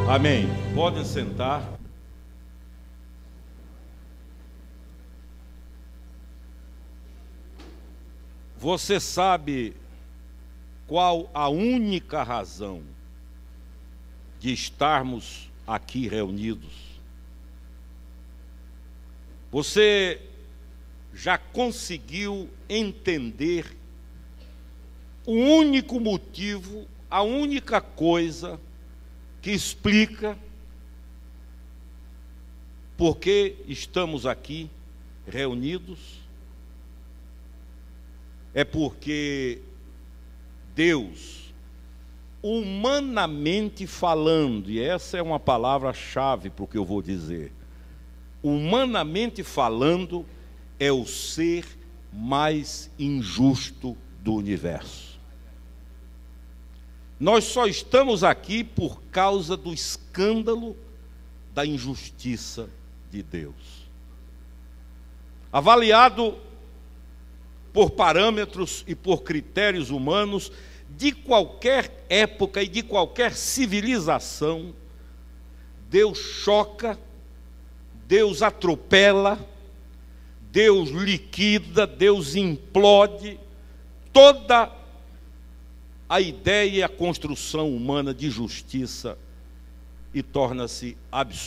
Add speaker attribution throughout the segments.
Speaker 1: Amém. Podem sentar. Você sabe qual a única razão de estarmos aqui reunidos? Você já conseguiu entender o único motivo, a única coisa que explica por que estamos aqui reunidos? É porque Deus, humanamente falando, e essa é uma palavra-chave para o que eu vou dizer, humanamente falando, é o ser mais injusto do universo. Nós só estamos aqui por causa do escândalo da injustiça de Deus. Avaliado por parâmetros e por critérios humanos de qualquer época e de qualquer civilização, Deus choca, Deus atropela, Deus liquida, Deus implode toda a ideia e a construção humana de justiça e torna-se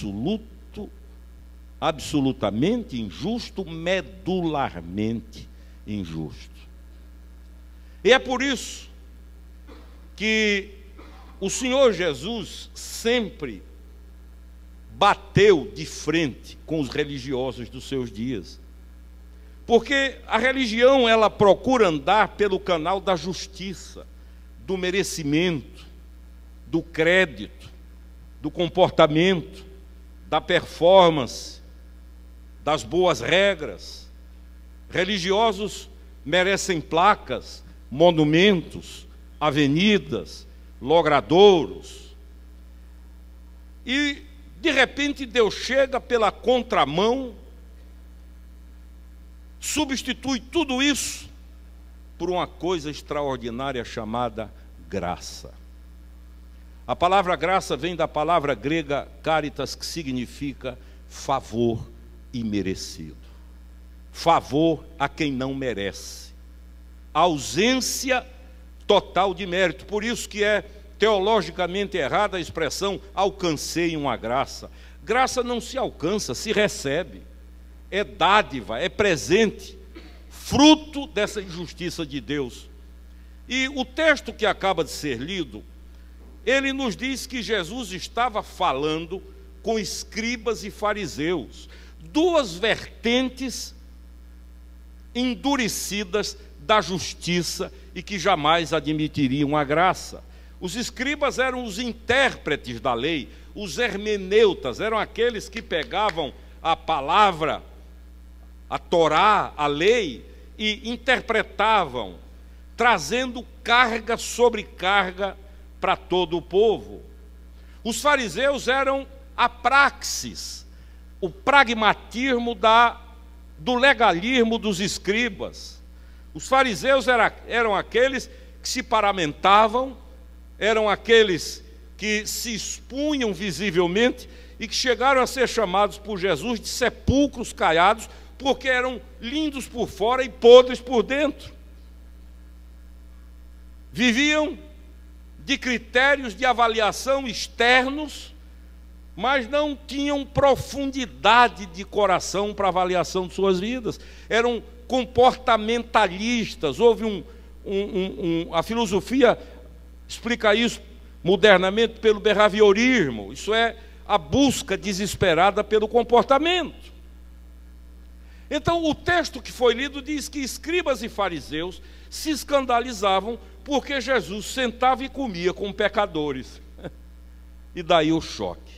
Speaker 1: absolutamente injusto, medularmente injusto. E é por isso que o Senhor Jesus sempre bateu de frente com os religiosos dos seus dias. Porque a religião, ela procura andar pelo canal da justiça, do merecimento, do crédito, do comportamento, da performance, das boas regras. Religiosos merecem placas, monumentos, avenidas, logradouros. E, de repente, Deus chega pela contramão, substitui tudo isso por uma coisa extraordinária chamada graça. A palavra graça vem da palavra grega caritas, que significa favor imerecido. Favor a quem não merece. Ausência total de mérito. Por isso que é teologicamente errada a expressão alcancei uma graça. Graça não se alcança, se recebe. É dádiva, é presente, fruto dessa injustiça de Deus. E o texto que acaba de ser lido, ele nos diz que Jesus estava falando com escribas e fariseus, duas vertentes endurecidas da justiça e que jamais admitiriam a graça. Os escribas eram os intérpretes da lei, os hermeneutas eram aqueles que pegavam a palavra, a Torá, a lei, e interpretavam, trazendo carga sobre carga para todo o povo. Os fariseus eram a praxis, o pragmatismo do legalismo dos escribas. Os fariseus eram aqueles que se paramentavam, eram aqueles que se expunham visivelmente e que chegaram a ser chamados por Jesus de sepulcros caiados, porque eram lindos por fora e podres por dentro. Viviam de critérios de avaliação externos, mas não tinham profundidade de coração para avaliação de suas vidas. Eram comportamentalistas. Houve a filosofia explica isso modernamente pelo behaviorismo. Isso é a busca desesperada pelo comportamento. Então, o texto que foi lido diz que escribas e fariseus se escandalizavam porque Jesus sentava e comia com pecadores. E daí o choque.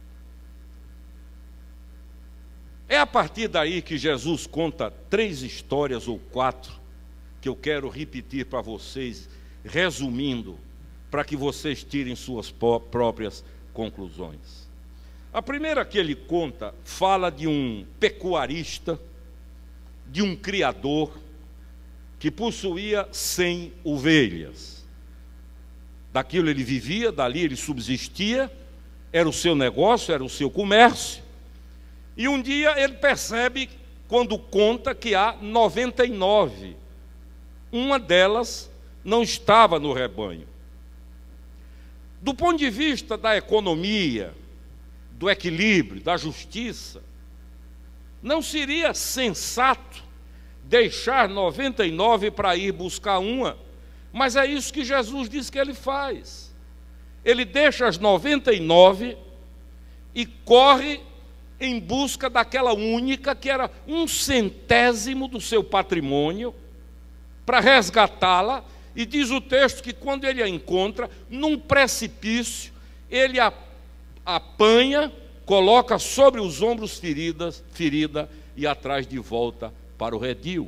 Speaker 1: É a partir daí que Jesus conta 3 histórias ou 4 que eu quero repetir para vocês, resumindo, para que vocês tirem suas próprias conclusões. A primeira que ele conta fala de um pecuarista, de um criador que possuía 100 ovelhas. Daquilo ele vivia, dali ele subsistia, era o seu negócio, era o seu comércio. E um dia ele percebe, quando conta, que há 99. Uma delas não estava no rebanho. Do ponto de vista da economia, do equilíbrio, da justiça, não seria sensato deixar 99 para ir buscar uma, mas é isso que Jesus diz que ele faz. Ele deixa as 99 e corre em busca daquela única, que era 1/100º do seu patrimônio, para resgatá-la. E diz o texto que quando ele a encontra, num precipício, ele a apanha, coloca sobre os ombros ferida e atrás de volta para o redil.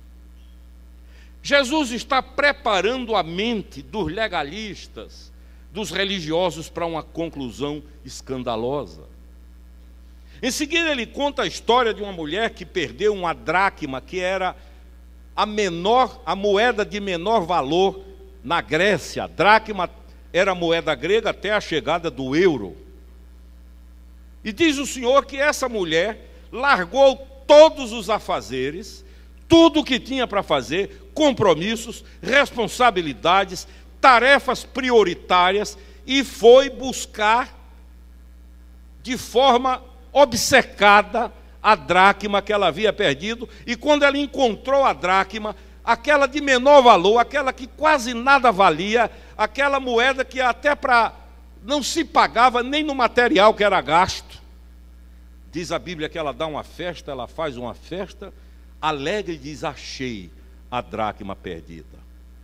Speaker 1: Jesus está preparando a mente dos legalistas, dos religiosos, para uma conclusão escandalosa. Em seguida ele conta a história de uma mulher que perdeu uma dracma, que era a moeda de menor valor na Grécia. A dracma era a moeda grega até a chegada do euro. E diz o Senhor que essa mulher largou todos os afazeres, tudo o que tinha para fazer, compromissos, responsabilidades, tarefas prioritárias, e foi buscar de forma obcecada a dracma que ela havia perdido. E quando ela encontrou a dracma, aquela de menor valor, aquela que quase nada valia, aquela moeda que até não se pagava nem no material que era gasto, diz a Bíblia que ela dá uma festa, ela faz uma festa alegre e diz: achei a dracma perdida.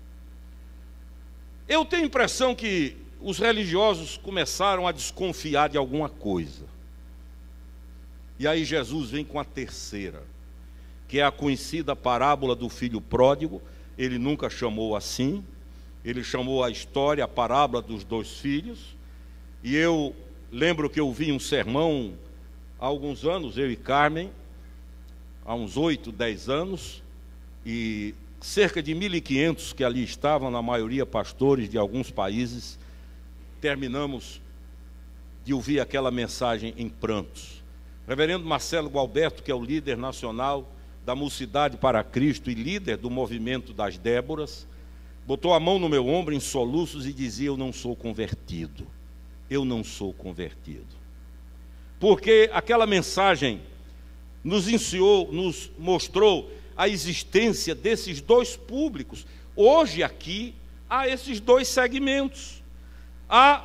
Speaker 1: Eu tenho a impressão que os religiosos começaram a desconfiar de alguma coisa. E aí Jesus vem com a terceira, que é a conhecida parábola do filho pródigo. Ele nunca chamou assim, ele chamou a história, a parábola dos 2 filhos. E eu lembro que eu vi um sermão há alguns anos, eu e Carmen, há uns 8, 10 anos, e cerca de 1.500 que ali estavam, na maioria pastores de alguns países, terminamos de ouvir aquela mensagem em prantos. Reverendo Marcelo Gualberto, que é o líder nacional da Mocidade para Cristo e líder do movimento das Déboras, botou a mão no meu ombro em soluços e dizia: eu não sou convertido, eu não sou convertido. Porque aquela mensagem nos ensinou, nos mostrou a existência desses 2 públicos. Hoje aqui há esses 2 segmentos, há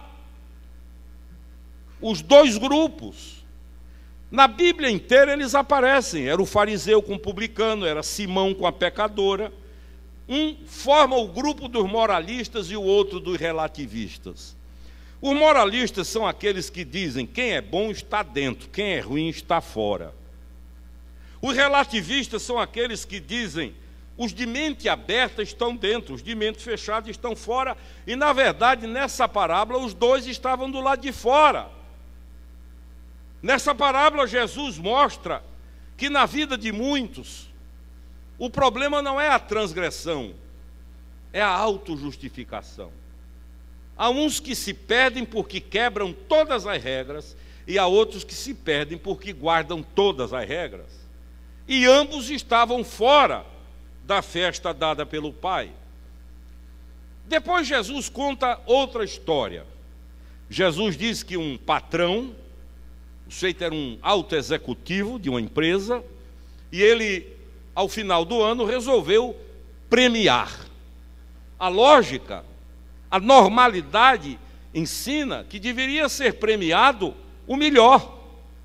Speaker 1: os 2 grupos. Na Bíblia inteira eles aparecem. Era o fariseu com o publicano, era Simão com a pecadora. Um forma o grupo dos moralistas e o outro dos relativistas. Os moralistas são aqueles que dizem: quem é bom está dentro, quem é ruim está fora. Os relativistas são aqueles que dizem: os de mente aberta estão dentro, os de mente fechada estão fora. E na verdade, nessa parábola, os 2 estavam do lado de fora. Nessa parábola, Jesus mostra que na vida de muitos, o problema não é a transgressão, é a autojustificação. Há uns que se perdem porque quebram todas as regras, e há outros que se perdem porque guardam todas as regras. E ambos estavam fora da festa dada pelo Pai. Depois Jesus conta outra história. Jesus diz que um patrão, o sujeito era um alto executivo de uma empresa, e ele, ao final do ano, resolveu premiar. A lógica, a normalidade ensina que deveria ser premiado o melhor,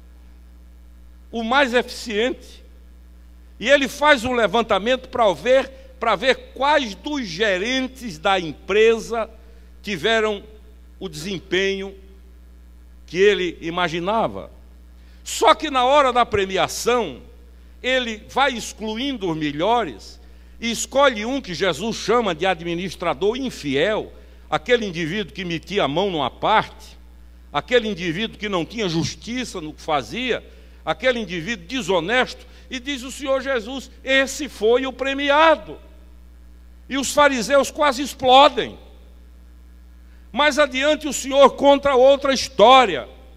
Speaker 1: o mais eficiente. E ele faz um levantamento para ver quais dos gerentes da empresa tiveram o desempenho que ele imaginava. Só que na hora da premiação, ele vai excluindo os melhores e escolhe um que Jesus chama de administrador infiel, aquele indivíduo que metia a mão numa parte, aquele indivíduo que não tinha justiça no que fazia, aquele indivíduo desonesto. E diz o Senhor Jesus: esse foi o premiado. E os fariseus quase explodem. Mais adiante o Senhor conta outra história.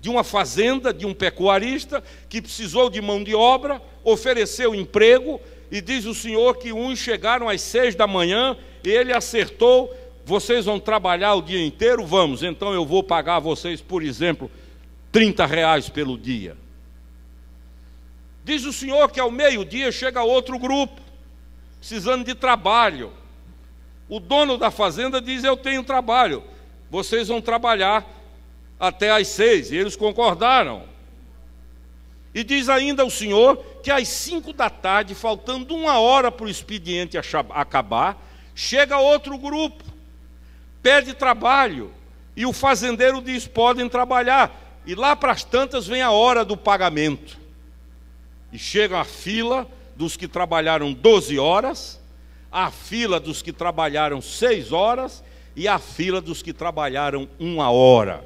Speaker 1: de uma fazenda, de um pecuarista, que precisou de mão de obra, ofereceu emprego, e diz o Senhor que uns chegaram às 6 da manhã, e ele acertou: vocês vão trabalhar o dia inteiro? Vamos, então eu vou pagar a vocês, por exemplo, R$30 pelo dia. Diz o Senhor que ao meio-dia chega outro grupo, precisando de trabalho. O dono da fazenda diz: eu tenho trabalho, vocês vão trabalhar até às 6, e eles concordaram. E diz ainda o Senhor que às 5 da tarde, faltando 1 hora para o expediente acabar, chega outro grupo, pede trabalho, e o fazendeiro diz: podem trabalhar. E lá para as tantas vem a hora do pagamento, e chega a fila dos que trabalharam 12 horas, a fila dos que trabalharam 6 horas, e a fila dos que trabalharam 1 hora.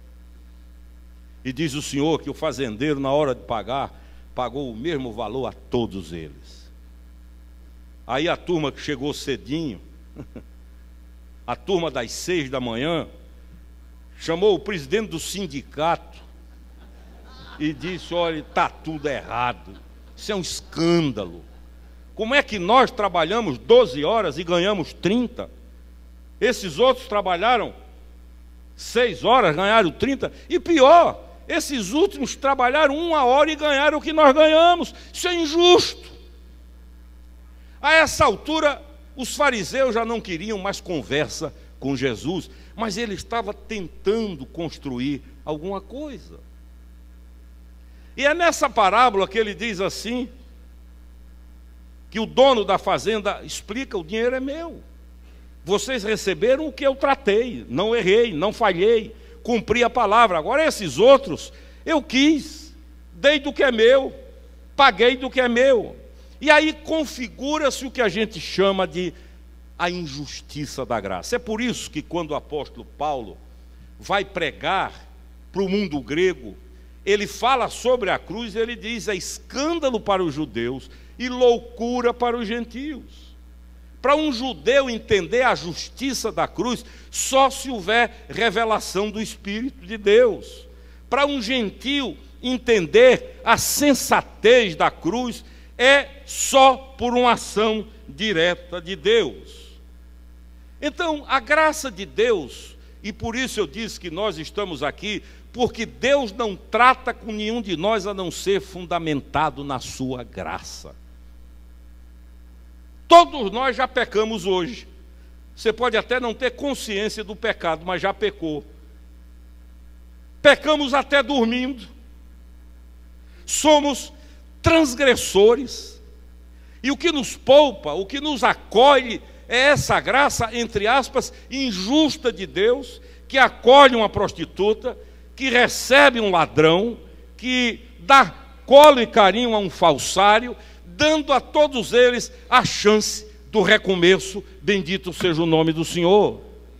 Speaker 1: E diz o Senhor que o fazendeiro, na hora de pagar, pagou o mesmo valor a todos eles. Aí a turma que chegou cedinho, a turma das 6 da manhã, chamou o presidente do sindicato e disse: olha, está tudo errado, isso é um escândalo. Como é que nós trabalhamos 12 horas e ganhamos 30? Esses outros trabalharam 6 horas, ganharam 30, e pior, esses últimos trabalharam 1 hora e ganharam o que nós ganhamos. Isso é injusto. A essa altura, os fariseus já não queriam mais conversa com Jesus, mas ele estava tentando construir alguma coisa. E é nessa parábola que ele diz assim, que o dono da fazenda explica: o dinheiro é meu, vocês receberam o que eu tratei, não errei, não falhei, cumpri a palavra. Agora esses outros, eu quis, dei do que é meu, paguei do que é meu. E aí configura-se o que a gente chama de a injustiça da graça. É por isso que quando o apóstolo Paulo vai pregar para o mundo grego, ele fala sobre a cruz, ele diz: é escândalo para os judeus e loucura para os gentios. Para um judeu entender a justiça da cruz, só se houver revelação do Espírito de Deus. Para um gentio entender a sensatez da cruz, é só por uma ação direta de Deus. Então, a graça de Deus, e por isso eu disse que nós estamos aqui, porque Deus não trata com nenhum de nós a não ser fundamentado na sua graça. Todos nós já pecamos hoje. Você pode até não ter consciência do pecado, mas já pecou. Pecamos até dormindo. Somos transgressores. E o que nos poupa, o que nos acolhe, é essa graça, entre aspas, injusta de Deus, que acolhe uma prostituta, que recebe um ladrão, que dá colo e carinho a um falsário, dando a todos eles a chance do recomeço. Bendito seja o nome do Senhor.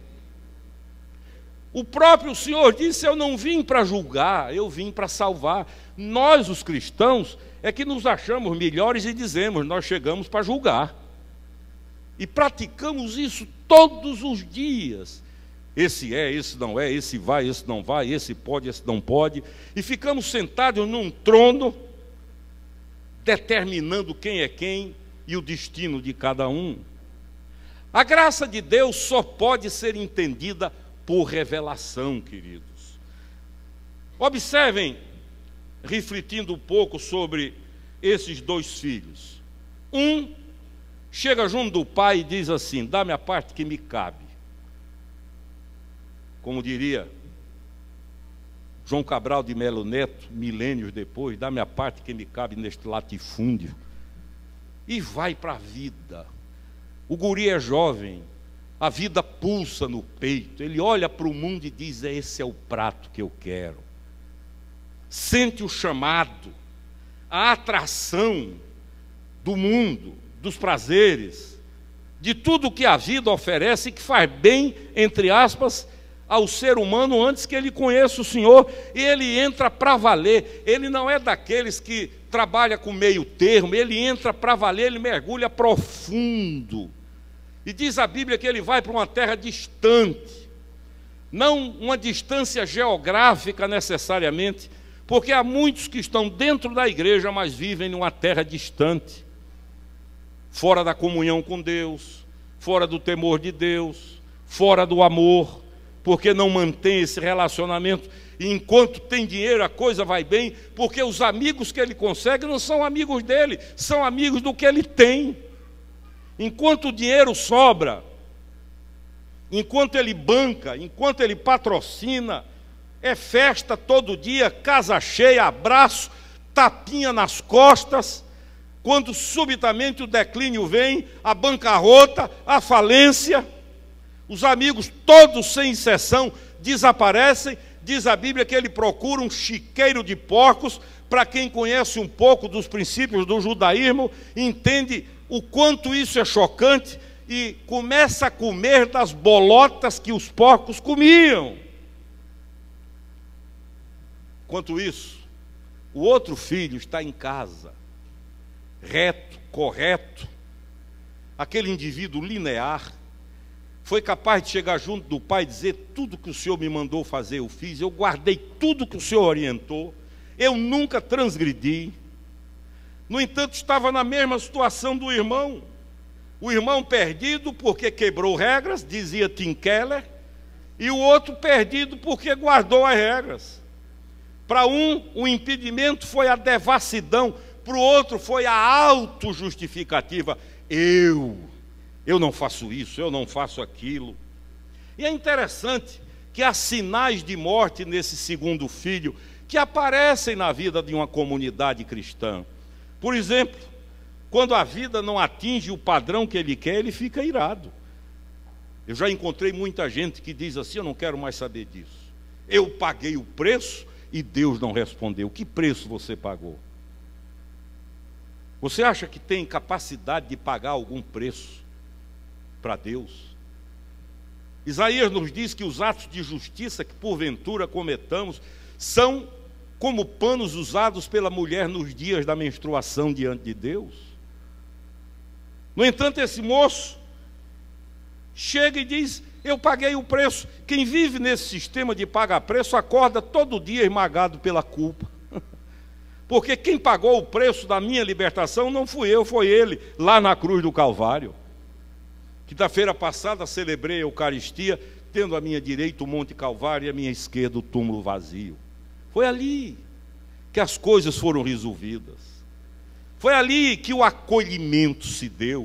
Speaker 1: O próprio Senhor disse: eu não vim para julgar, eu vim para salvar. Nós, os cristãos, é que nos achamos melhores e dizemos: nós chegamos para julgar. E praticamos isso todos os dias. Esse é, esse não é, esse vai, esse não vai, esse pode, esse não pode. E ficamos sentados num trono, determinando quem é quem e o destino de cada um. A graça de Deus só pode ser entendida por revelação, queridos. Observem, refletindo um pouco sobre esses 2 filhos. Um chega junto do pai e diz assim: dá-me a parte que me cabe. Como diria João Cabral de Melo Neto, milênios depois: dá-me a parte que me cabe neste latifúndio. E vai para a vida. O guri é jovem, a vida pulsa no peito, ele olha para o mundo e diz: esse é o prato que eu quero. Sente o chamado, a atração do mundo, dos prazeres, de tudo que a vida oferece e que faz bem, entre aspas, ao ser humano antes que ele conheça o Senhor. E ele entra para valer. Ele não é daqueles que trabalha com meio termo, ele entra para valer, ele mergulha profundo. E diz a Bíblia que ele vai para uma terra distante, não uma distância geográfica necessariamente, porque há muitos que estão dentro da igreja, mas vivem numa terra distante, fora da comunhão com Deus, fora do temor de Deus, fora do amor, porque não mantém esse relacionamento. E enquanto tem dinheiro, a coisa vai bem, porque os amigos que ele consegue não são amigos dele, são amigos do que ele tem. Enquanto o dinheiro sobra, enquanto ele banca, enquanto ele patrocina, é festa todo dia, casa cheia, abraço, tapinha nas costas. Quando subitamente o declínio vem, a bancarrota, a falência, os amigos todos sem exceção desaparecem. Diz a Bíblia que ele procura um chiqueiro de porcos. Para quem conhece um pouco dos princípios do judaísmo, entende o quanto isso é chocante e começa a comer das bolotas que os porcos comiam. Enquanto isso, o outro filho está em casa, reto, correto, aquele indivíduo linear, foi capaz de chegar junto do pai e dizer: tudo que o Senhor me mandou fazer eu fiz, eu guardei tudo que o Senhor orientou, eu nunca transgredi. No entanto, estava na mesma situação do irmão, o irmão perdido porque quebrou regras, dizia Tim Keller, e o outro perdido porque guardou as regras. Para um, o impedimento foi a devassidão, para o outro foi a autojustificativa. Eu não faço isso, eu não faço aquilo. E é interessante que há sinais de morte nesse segundo filho que aparecem na vida de uma comunidade cristã. Por exemplo, quando a vida não atinge o padrão que ele quer, ele fica irado. Eu já encontrei muita gente que diz assim: eu não quero mais saber disso. Eu paguei o preço e Deus não respondeu. Que preço você pagou? Você acha que tem capacidade de pagar algum preço para Deus? Isaías nos diz que os atos de justiça que porventura cometamos são como panos usados pela mulher nos dias da menstruação diante de Deus. No entanto, esse moço chega e diz: eu paguei o preço. Quem vive nesse sistema de pagar preço acorda todo dia esmagado pela culpa. Porque quem pagou o preço da minha libertação não fui eu, foi ele, lá na cruz do Calvário. Quinta-feira passada celebrei a Eucaristia, tendo à minha direita o Monte Calvário e à minha esquerda o túmulo vazio. Foi ali que as coisas foram resolvidas. Foi ali que o acolhimento se deu.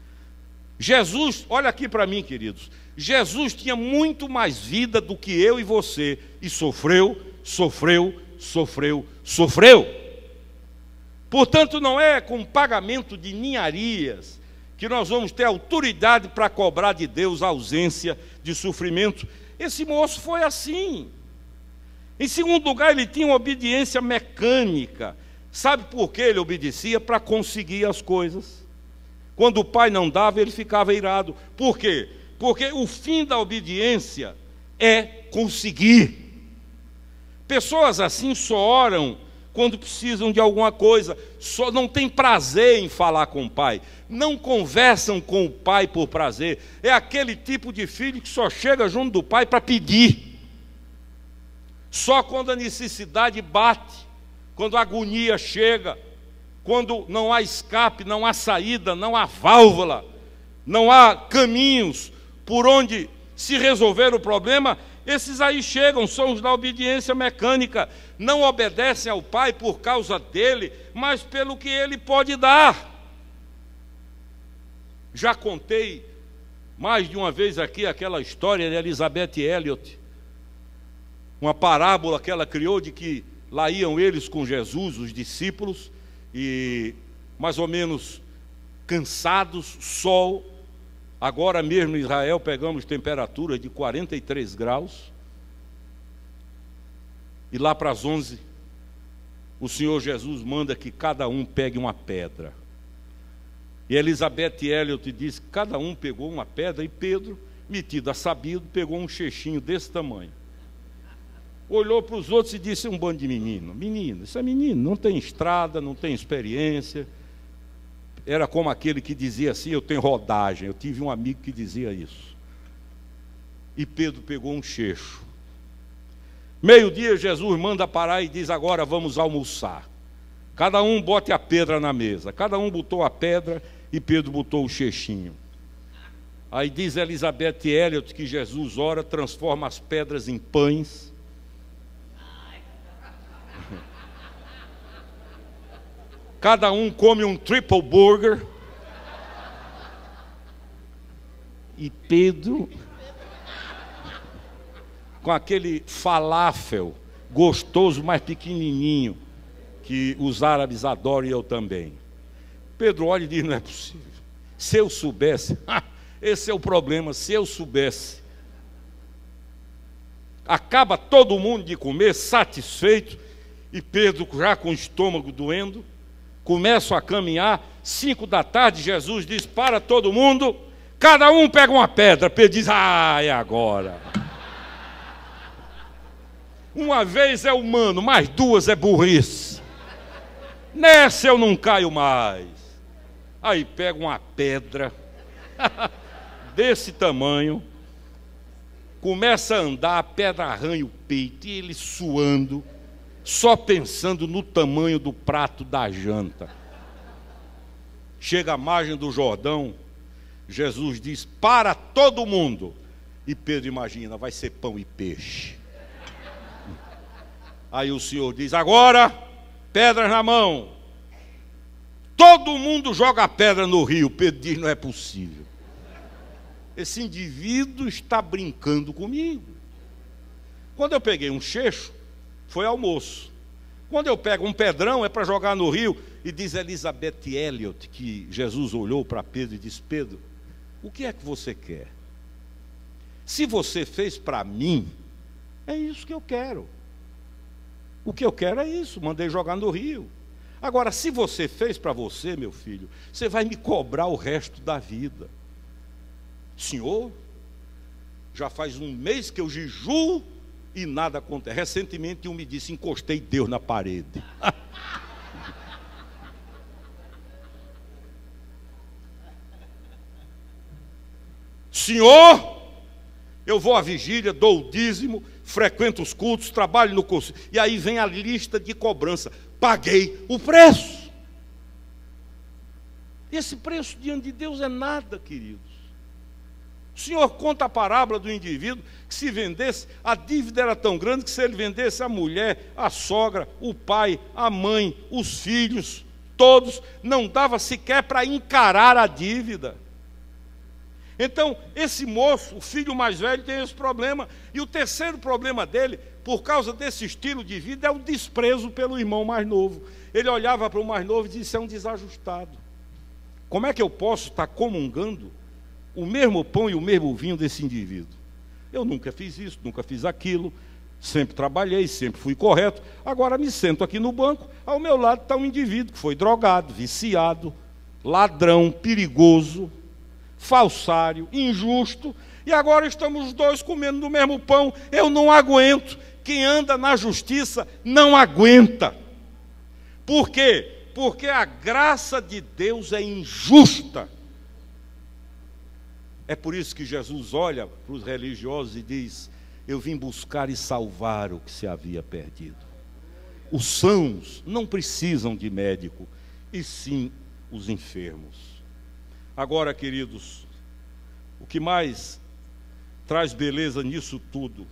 Speaker 1: Jesus, olha aqui para mim, queridos, Jesus tinha muito mais vida do que eu e você, e sofreu, sofreu, sofreu, sofreu. Portanto, não é com pagamento de ninharias que nós vamos ter autoridade para cobrar de Deus a ausência de sofrimento. Esse moço foi assim. Em segundo lugar, ele tinha uma obediência mecânica. Sabe por que ele obedecia? Para conseguir as coisas. Quando o pai não dava, ele ficava irado. Por quê? Porque o fim da obediência é conseguir. Pessoas assim só oram quando precisam de alguma coisa, só não tem prazer em falar com o pai, não conversam com o pai por prazer. É aquele tipo de filho que só chega junto do pai para pedir. Só quando a necessidade bate, quando a agonia chega, quando não há escape, não há saída, não há válvula, não há caminhos por onde se resolver o problema, esses aí chegam, são os da obediência mecânica, não obedecem ao pai por causa dele, mas pelo que ele pode dar. Já contei mais de uma vez aqui aquela história de Elizabeth Elliot, uma parábola que ela criou de que lá iam eles com Jesus, os discípulos, e mais ou menos cansados, sol. Agora mesmo em Israel pegamos temperaturas de 43 graus. E lá para as 11, o Senhor Jesus manda que cada um pegue uma pedra. E Elizabeth Elliot diz que cada um pegou uma pedra, e Pedro, metido a sabido, pegou um cheixinho desse tamanho. Olhou para os outros e disse: um bando de menino. Menino, isso é menino, não tem estrada, não tem experiência. Era como aquele que dizia assim: eu tenho rodagem. Eu tive um amigo que dizia isso. e Pedro pegou um cheixo. Meio-dia, Jesus manda parar e diz: agora vamos almoçar. Cada um bote a pedra na mesa. Cada um botou a pedra e Pedro botou o cheixinho. Aí diz Elizabeth Elliot que Jesus ora, transforma as pedras em pães. Cada um come um triple burger. E Pedro, com aquele falafel gostoso, mais pequenininho, que os árabes adoram e eu também. Pedro olha e diz: não é possível. Se eu soubesse, esse é o problema, se eu soubesse. Acaba todo mundo de comer, satisfeito, e Pedro, já com o estômago doendo, começa a caminhar. 5 da tarde, Jesus diz para todo mundo: cada um pega uma pedra. Pedro diz: é agora. Uma vez é humano, mais 2 é burrice. Nessa eu não caio mais. Aí pega uma pedra desse tamanho, começa a andar, a pedra arranha o peito, e ele suando, só pensando no tamanho do prato da janta. Chega à margem do Jordão, Jesus diz: para todo mundo. E Pedro imagina: vai ser pão e peixe. Aí o Senhor diz: agora, pedras na mão. Todo mundo joga a pedra no rio. Pedro diz: não é possível. Esse indivíduo está brincando comigo. Quando eu peguei um cheixo, foi almoço. Quando eu pego um pedrão, é para jogar no rio. E diz Elizabeth Elliot que Jesus olhou para Pedro e disse: Pedro, o que é que você quer? Se você fez para mim, é isso que eu quero. O que eu quero é isso, mandei jogar no rio. Agora, se você fez para você, meu filho, você vai me cobrar o resto da vida. Senhor, já faz um mês que eu jejuo e nada acontece. Recentemente um me disse: encostei Deus na parede. Senhor, eu vou à vigília, dou o dízimo, frequento os cultos, trabalho no curso. E aí vem a lista de cobrança. Paguei o preço. Esse preço diante de Deus é nada, queridos. O Senhor conta a parábola do indivíduo que, se vendesse, a dívida era tão grande que, se ele vendesse a mulher, a sogra, o pai, a mãe, os filhos, todos, não dava sequer para encarar a dívida. Então, esse moço, o filho mais velho, tem esse problema. E o terceiro problema dele, por causa desse estilo de vida, é o desprezo pelo irmão mais novo. Ele olhava para o mais novo e disse: isso é um desajustado. Como é que eu posso estar comungando o mesmo pão e o mesmo vinho desse indivíduo? Eu nunca fiz isso, nunca fiz aquilo, sempre trabalhei, sempre fui correto. Agora me sento aqui no banco, ao meu lado está um indivíduo que foi drogado, viciado, ladrão, perigoso, falsário, injusto, e agora estamos os dois comendo do mesmo pão. Eu não aguento. Quem anda na justiça não aguenta. Por quê? Porque a graça de Deus é injusta. É por isso que Jesus olha para os religiosos e diz: eu vim buscar e salvar o que se havia perdido. Os sãos não precisam de médico, e sim os enfermos. Agora, queridos, o que mais traz beleza nisso tudo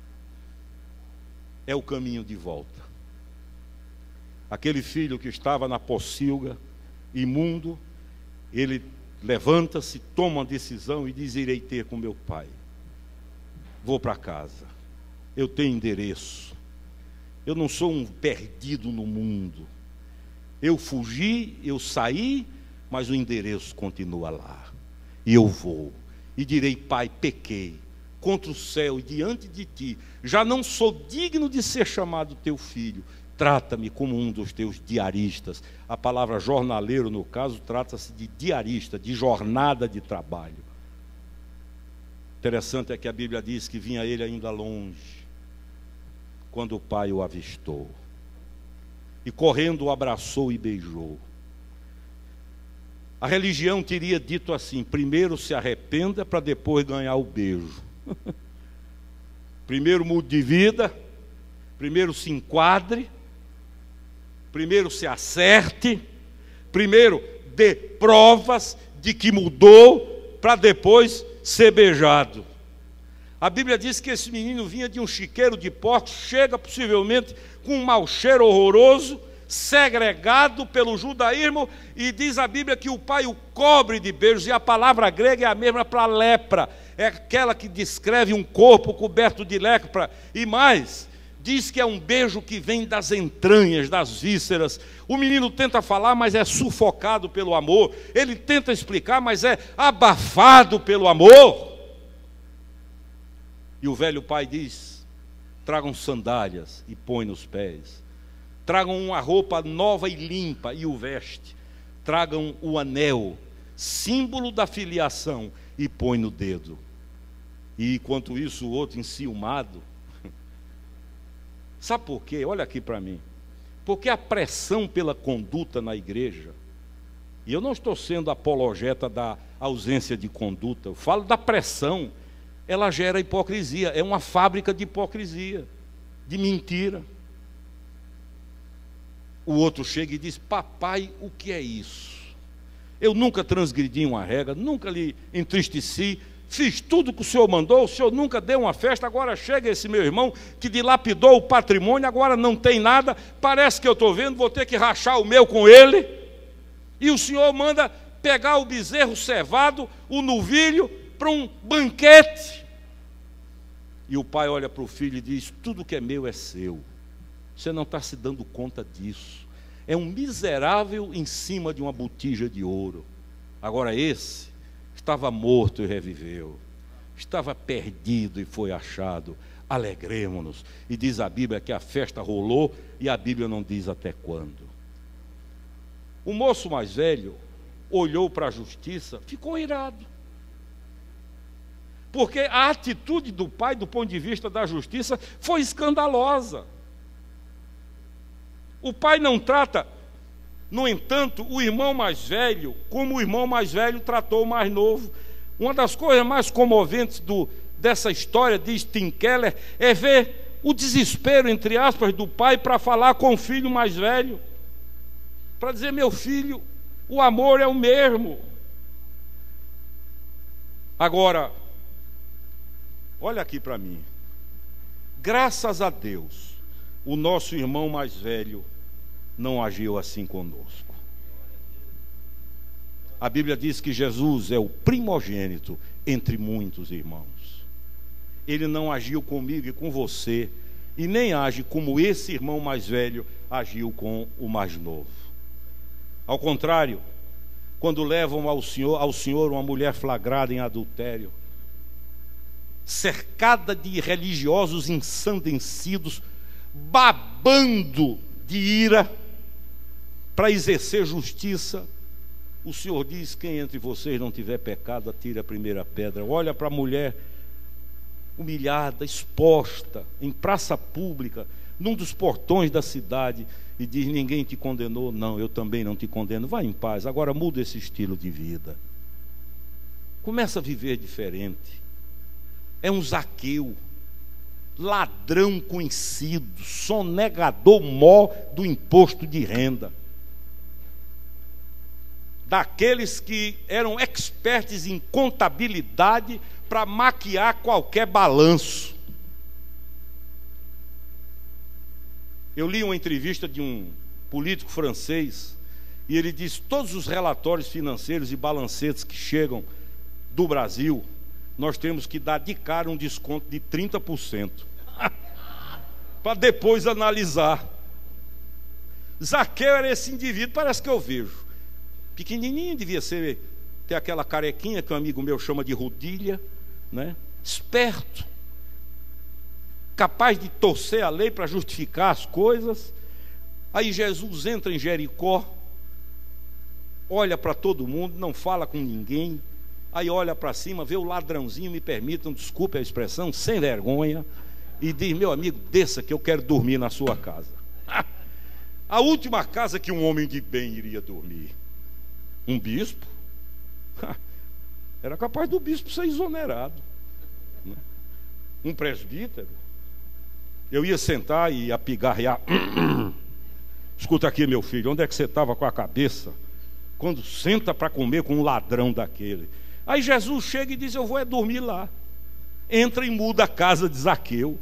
Speaker 1: é o caminho de volta. Aquele filho que estava na pocilga, imundo, ele levanta-se, toma uma decisão e diz: irei ter com meu pai. Vou para casa, eu tenho endereço, eu não sou um perdido no mundo. Eu fugi, eu saí, mas o endereço continua lá. E eu vou, e direi: pai, pequei contra o céu e diante de ti, já não sou digno de ser chamado teu filho. Trata-me como um dos teus diaristas. A palavra jornaleiro, no caso, trata-se de diarista, de jornada de trabalho. Interessante é que a Bíblia diz que vinha ele ainda longe, quando o pai o avistou, e correndo o abraçou e beijou. A religião teria dito assim: primeiro se arrependa para depois ganhar o beijo. Primeiro mude de vida, primeiro se enquadre, primeiro se acerte, primeiro dê provas de que mudou, para depois ser beijado. A Bíblia diz que esse menino vinha de um chiqueiro de porcos, chega possivelmente com um mau cheiro horroroso, segregado pelo judaísmo, e diz a Bíblia que o pai o cobre de beijos, e a palavra grega é a mesma para lepra, é aquela que descreve um corpo coberto de lepra, e mais, diz que é um beijo que vem das entranhas, das vísceras. O menino tenta falar, mas é sufocado pelo amor, ele tenta explicar, mas é abafado pelo amor. E o velho pai diz: tragam sandálias e põe nos pés, tragam uma roupa nova e limpa e o veste, tragam o anel, símbolo da filiação, e põe no dedo. E enquanto isso o outro enciumado, sabe por quê? Olha aqui para mim. Porque a pressão pela conduta na igreja, e eu não estou sendo apologeta da ausência de conduta, eu falo da pressão, ela gera hipocrisia, é uma fábrica de hipocrisia, de mentira. O outro chega e diz: papai, o que é isso? Eu nunca transgredi uma regra, nunca lhe entristeci, fiz tudo que o senhor mandou, o senhor nunca deu uma festa, agora chega esse meu irmão que dilapidou o patrimônio, agora não tem nada, parece que eu estou vendo, vou ter que rachar o meu com ele, e o senhor manda pegar o bezerro cevado, o novilho, para um banquete. E o pai olha para o filho e diz: tudo que é meu é seu, você não está se dando conta disso, é um miserável em cima de uma botija de ouro. Agora esse estava morto e reviveu, estava perdido e foi achado, alegremo-nos. E diz a Bíblia que a festa rolou, e a Bíblia não diz até quando. O moço mais velho olhou para a justiça, ficou irado, porque a atitude do pai, do ponto de vista da justiça, foi escandalosa. O pai não trata, no entanto, o irmão mais velho como o irmão mais velho tratou o mais novo. Uma das coisas mais comoventes dessa história, diz Tim Keller, é ver o desespero, entre aspas, do pai para falar com o filho mais velho, para dizer: meu filho, o amor é o mesmo. Agora, olha aqui para mim, graças a Deus, o nosso irmão mais velho não agiu assim conosco. A Bíblia diz que Jesus é o primogênito entre muitos irmãos. Ele não agiu comigo e com você, e nem age como esse irmão mais velho agiu com o mais novo. Ao contrário, quando levam ao Senhor uma mulher flagrada em adultério, cercada de religiosos ensandecidos, babando de ira, para exercer justiça, o Senhor diz: quem entre vocês não tiver pecado, atire a primeira pedra. Olha para a mulher humilhada, exposta, em praça pública, num dos portões da cidade, e diz: ninguém te condenou? Não, eu também não te condeno, vai em paz, agora muda esse estilo de vida, começa a viver diferente. É um Zaqueu, ladrão conhecido, sonegador mó do imposto de renda, daqueles que eram expertos em contabilidade para maquiar qualquer balanço. Eu li uma entrevista de um político francês, e ele diz: todos os relatórios financeiros e balancetes que chegam do Brasil, nós temos que dar de cara um desconto de 30%, para depois analisar. Zaqueu era esse indivíduo, parece que eu vejo, pequenininho, devia ter aquela carequinha que um amigo meu chama de rodilha, né? Esperto, capaz de torcer a lei para justificar as coisas. Aí Jesus entra em Jericó, olha para todo mundo, não fala com ninguém, aí olha para cima, vê o ladrãozinho, me permitam, desculpe a expressão, sem vergonha, e diz: meu amigo, desça que eu quero dormir na sua casa. A última casa que um homem de bem iria dormir. Um bispo? Era capaz do bispo ser exonerado, né? um presbítero, eu ia sentar e ia pigarrear. Escuta aqui, meu filho, onde é que você estava com a cabeça quando senta para comer com um ladrão daquele? Aí Jesus chega e diz: eu vou dormir lá. Entra e muda a casa de Zaqueu.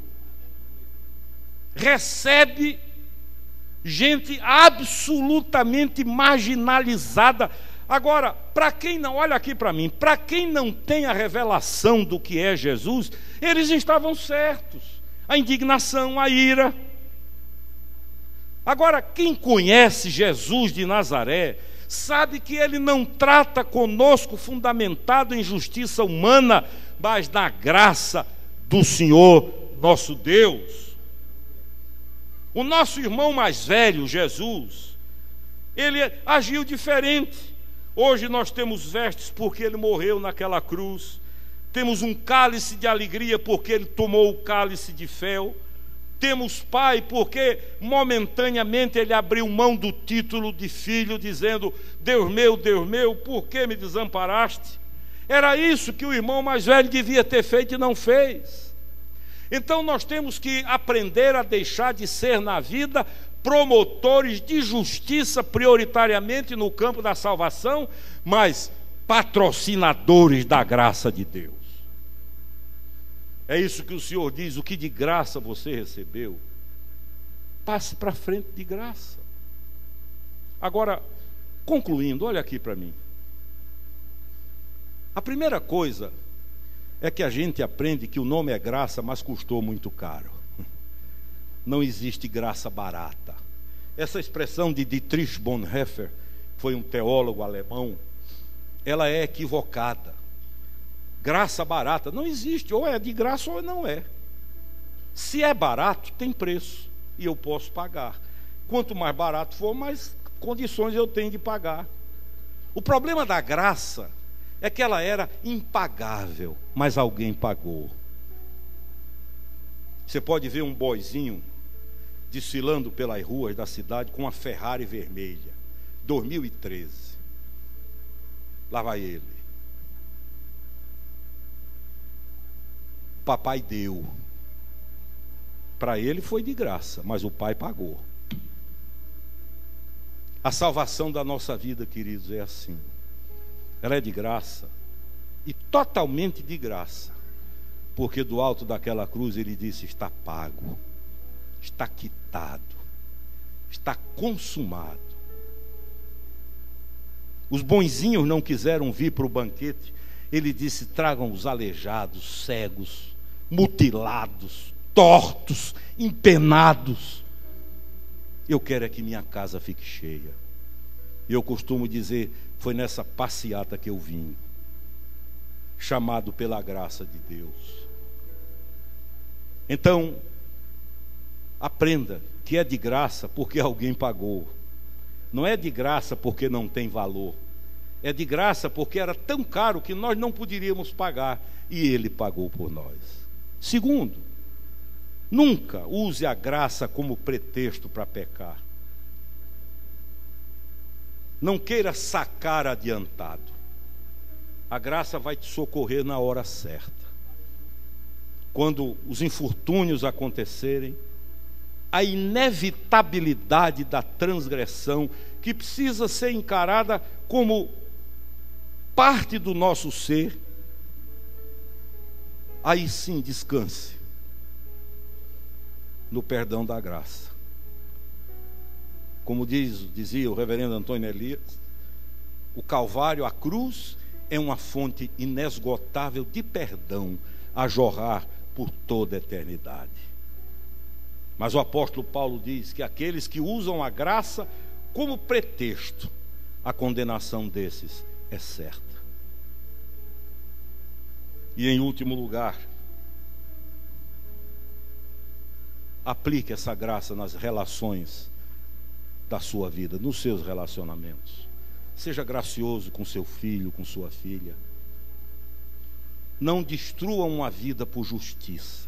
Speaker 1: Recebe gente absolutamente marginalizada. Agora, para quem não, olha aqui para mim, para quem não tem a revelação do que é Jesus, eles estavam certos. A indignação, a ira. Agora, quem conhece Jesus de Nazaré, sabe que ele não trata conosco fundamentado em justiça humana, mas na graça do Senhor nosso Deus. O nosso irmão mais velho, Jesus, ele agiu diferente. Hoje nós temos vestes porque ele morreu naquela cruz. Temos um cálice de alegria porque ele tomou o cálice de fel. Temos pai porque momentaneamente ele abriu mão do título de filho, dizendo: Deus meu, por que me desamparaste? Era isso que o irmão mais velho devia ter feito e não fez. Então nós temos que aprender a deixar de ser na vida promotores de justiça prioritariamente no campo da salvação, mas patrocinadores da graça de Deus. É isso que o Senhor diz: o que de graça você recebeu, passe para frente de graça. Agora, concluindo, olha aqui para mim. A primeira coisa é que a gente aprende que o nome é graça, mas custou muito caro. Não existe graça barata. Essa expressão de Dietrich Bonhoeffer, foi um teólogo alemão, ela é equivocada. Graça barata não existe, ou é de graça ou não é. Se é barato, tem preço e eu posso pagar. Quanto mais barato for, mais condições eu tenho de pagar. O problema da graça é que ela era impagável, mas alguém pagou. Você pode ver um boizinho desfilando pelas ruas da cidade com uma Ferrari vermelha, 2013. Lá vai ele. Papai deu. Para ele foi de graça, mas o pai pagou. A salvação da nossa vida, queridos, é assim. Ela é de graça, e totalmente de graça, porque do alto daquela cruz ele disse: está pago, está quitado, está consumado. Os bonzinhos não quiseram vir para o banquete. Ele disse: tragam os aleijados, cegos, mutilados, tortos, empenados. Eu quero é que minha casa fique cheia. Eu costumo dizer: foi nessa passeata que eu vim, chamado pela graça de Deus. Então, aprenda que é de graça porque alguém pagou. Não é de graça porque não tem valor. É de graça porque era tão caro que nós não poderíamos pagar, e ele pagou por nós. Segundo, nunca use a graça como pretexto para pecar. Não queira sacar adiantado. A graça vai te socorrer na hora certa. Quando os infortúnios acontecerem, a inevitabilidade da transgressão, que precisa ser encarada como parte do nosso ser, aí sim descanse no perdão da graça. Como dizia o reverendo Antônio Elias, o Calvário, a cruz, é uma fonte inesgotável de perdão a jorrar por toda a eternidade. Mas o apóstolo Paulo diz que aqueles que usam a graça como pretexto, a condenação desses é certa. E em último lugar, aplique essa graça nas relações da sua vida, nos seus relacionamentos. Seja gracioso com seu filho, com sua filha. Não destrua uma vida por justiça.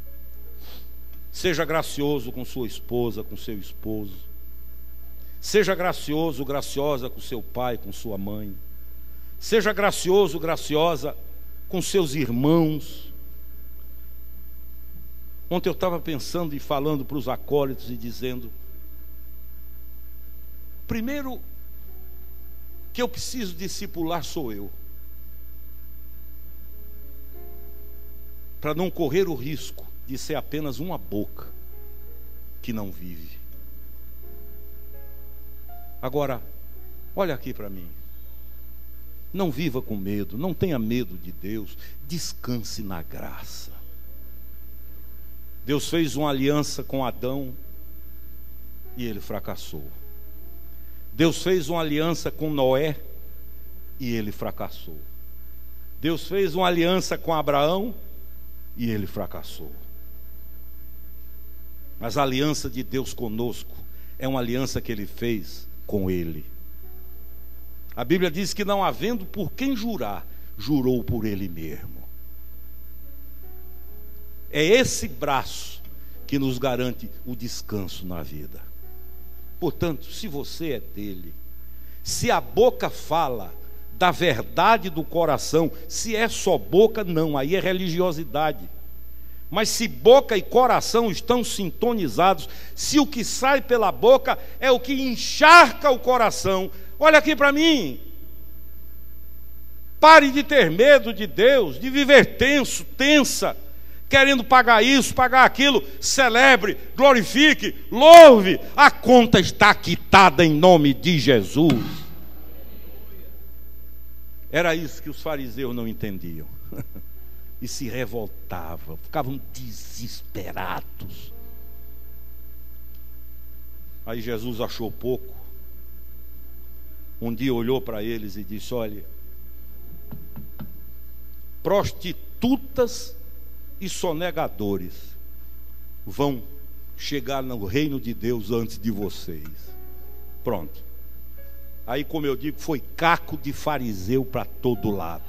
Speaker 1: Seja gracioso com sua esposa, com seu esposo. Seja gracioso, graciosa com seu pai, com sua mãe. Seja gracioso, graciosa com seus irmãos. Ontem eu estava pensando e falando para os acólitos e dizendo: primeiro que eu preciso discipular sou eu, para não correr o risco de ser apenas uma boca que não vive. Agora, olha aqui para mim. Não viva com medo, não tenha medo de Deus, descanse na graça. Deus fez uma aliança com Adão e ele fracassou. Deus fez uma aliança com Noé e ele fracassou. Deus fez uma aliança com Abraão e ele fracassou. Mas a aliança de Deus conosco é uma aliança que ele fez com ele. A Bíblia diz que não havendo por quem jurar, jurou por ele mesmo. É esse braço que nos garante o descanso na vida. Portanto, se você é dele, se a boca fala da verdade do coração, se é só boca, não, aí é religiosidade. Mas se boca e coração estão sintonizados, se o que sai pela boca é o que encharca o coração, olha aqui para mim. Pare de ter medo de Deus, de viver tenso, tensa, querendo pagar isso, pagar aquilo. Celebre, glorifique, louve. A conta está quitada em nome de Jesus. Era isso que os fariseus não entendiam. E se revoltavam, ficavam desesperados. Aí Jesus achou pouco. Um dia olhou para eles e disse: olha, prostitutas e sonegadores vão chegar no reino de Deus antes de vocês. Pronto. Aí, como eu digo, foi caco de fariseu para todo lado.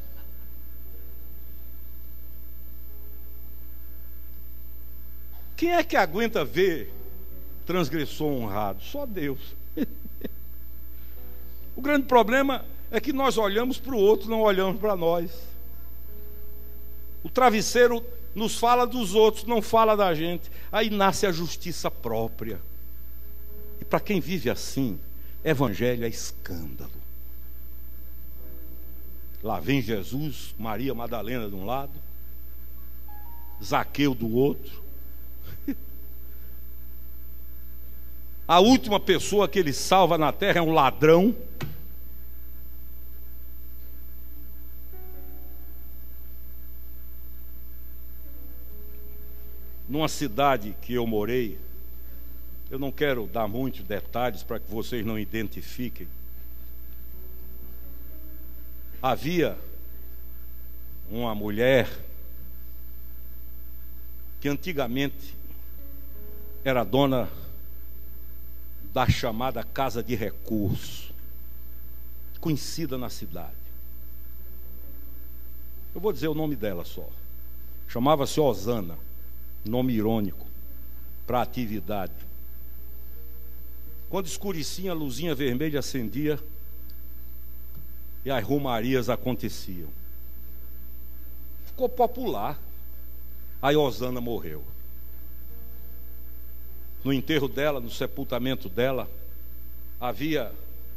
Speaker 1: Quem é que aguenta ver transgressor honrado? Só Deus. O grande problema é que nós olhamos para o outro, não olhamos para nós. O travesseiro nos fala dos outros, não fala da gente. Aí nasce a justiça própria. E para quem vive assim, evangelho é escândalo. Lá vem Jesus, Maria Madalena de um lado, Zaqueu do outro. A última pessoa que ele salva na terra é um ladrão. Numa cidade que eu morei, eu não quero dar muitos detalhes para que vocês não identifiquem. Havia uma mulher que antigamente era dona da chamada Casa de Recursos, conhecida na cidade. Eu vou dizer o nome dela só. Chamava-se Osana, nome irônico para a atividade. Quando escurecia, a luzinha vermelha acendia e as romarias aconteciam. Ficou popular. Aí Osana morreu. No enterro dela, no sepultamento dela, havia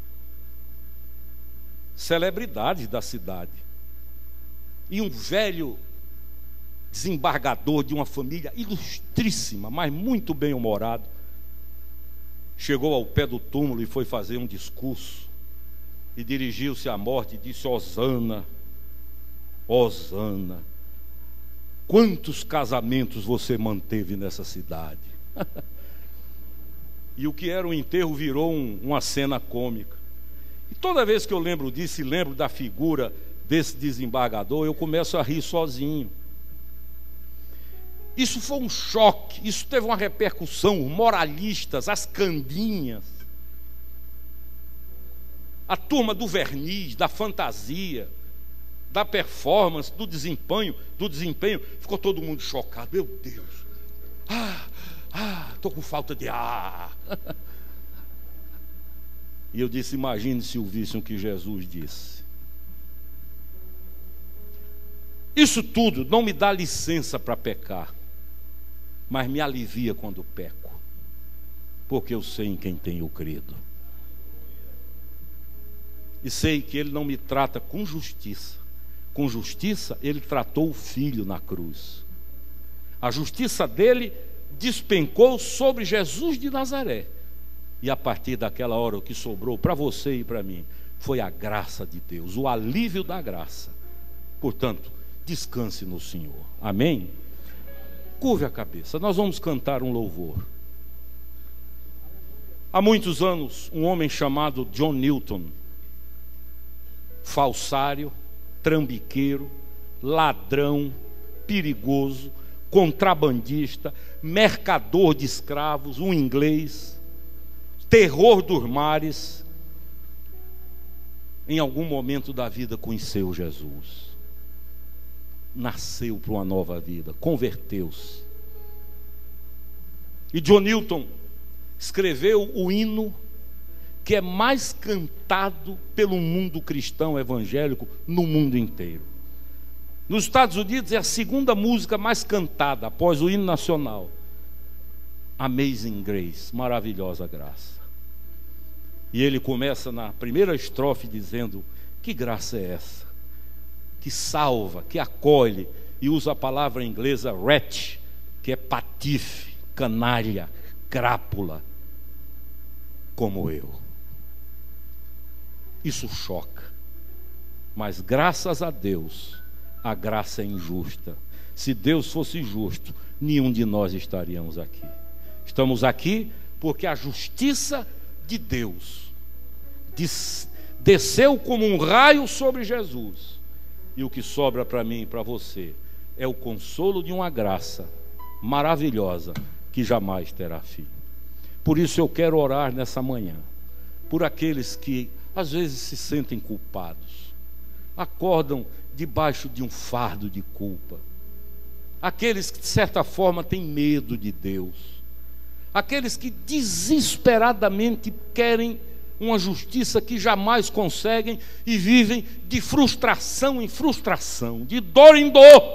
Speaker 1: celebridades da cidade. E um velho desembargador de uma família ilustríssima, mas muito bem-humorado, chegou ao pé do túmulo e foi fazer um discurso. E dirigiu-se à morte e disse: Osana, Osana, quantos casamentos você manteve nessa cidade? E o que era um enterro virou uma cena cômica. E toda vez que eu lembro disso e lembro da figura desse desembargador, eu começo a rir sozinho. Isso foi um choque, isso teve uma repercussão. Os moralistas, as cambinhas, a turma do verniz, da fantasia, da performance, do desempenho, ficou todo mundo chocado. Meu Deus, estou com falta de ar. E eu disse: imagine se ouvissem o que Jesus disse. Isso tudo não me dá licença para pecar. mas me alivia quando peco, porque eu sei em quem tenho crido. E sei que Ele não me trata com justiça. Com justiça, Ele tratou o Filho na cruz. A justiça dele despencou sobre Jesus de Nazaré. E a partir daquela hora, o que sobrou para você e para mim foi a graça de Deus, o alívio da graça. Portanto, descanse no Senhor. Amém? Curve a cabeça, nós vamos cantar um louvor. Há muitos anos, um homem chamado John Newton, falsário, trambiqueiro, ladrão, perigoso, contrabandista, mercador de escravos, um inglês, terror dos mares, em algum momento da vida conheceu Jesus, nasceu para uma nova vida, converteu-se. E John Newton escreveu o hino que é mais cantado pelo mundo cristão evangélico no mundo inteiro. Nos Estados Unidos é a segunda música mais cantada após o hino nacional. Amazing Grace, maravilhosa graça. E ele começa na primeira estrofe dizendo: que graça é essa? Que salva, que acolhe, e usa a palavra inglesa wretch, que é patife, canalha, crápula, como eu. Isso choca, mas graças a Deus, a graça é injusta. Se Deus fosse justo, nenhum de nós estaríamos aqui. Estamos aqui porque a justiça de Deus desceu como um raio sobre Jesus, e o que sobra para mim e para você é o consolo de uma graça maravilhosa que jamais terá fim. Por isso eu quero orar nessa manhã por aqueles que às vezes se sentem culpados, acordam debaixo de um fardo de culpa, aqueles que de certa forma têm medo de Deus, aqueles que desesperadamente querem uma justiça que jamais conseguem e vivem de frustração em frustração, de dor em dor.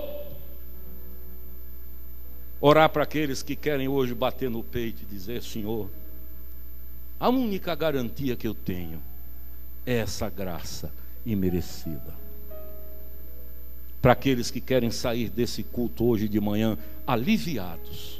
Speaker 1: Orar para aqueles que querem hoje bater no peito e dizer: Senhor, a única garantia que eu tenho é essa graça imerecida. Para aqueles que querem sair desse culto hoje de manhã aliviados,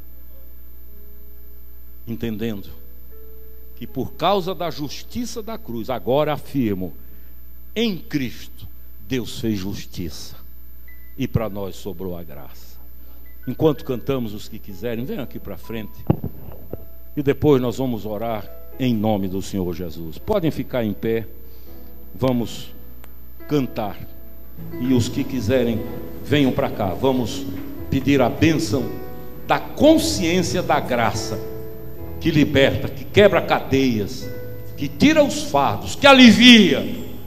Speaker 1: entendendo que por causa da justiça da cruz, agora afirmo, em Cristo Deus fez justiça e para nós sobrou a graça. Enquanto cantamos, os que quiserem, venham aqui para frente e depois nós vamos orar em nome do Senhor Jesus. Podem ficar em pé, vamos cantar. E os que quiserem, venham para cá. Vamos pedir a bênção da consciência da graça, que liberta, que quebra cadeias, que tira os fardos, que alivia.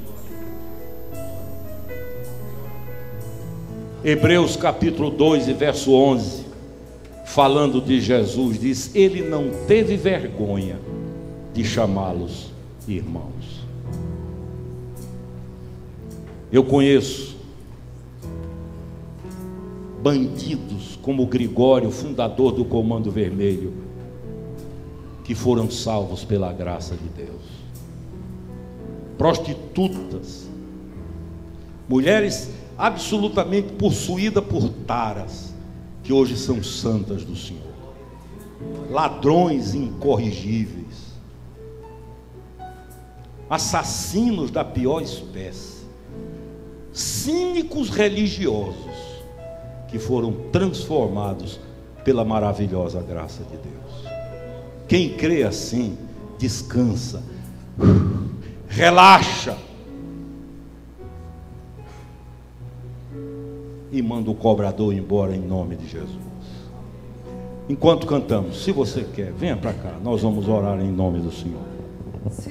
Speaker 1: Hebreus capítulo 2 e verso 11, falando de Jesus, diz: Ele não teve vergonha de chamá-los irmãos. Eu conheço bandidos como Gregório, fundador do Comando Vermelho, que foram salvos pela graça de Deus. Prostitutas, mulheres absolutamente possuídas por taras, que hoje são santas do Senhor. Ladrões incorrigíveis, assassinos da pior espécie, cínicos religiosos que foram transformados pela maravilhosa graça de Deus. Quem crê assim, descansa, relaxa e manda o cobrador embora em nome de Jesus. Enquanto cantamos, se você quer, venha para cá, nós vamos orar em nome do Senhor.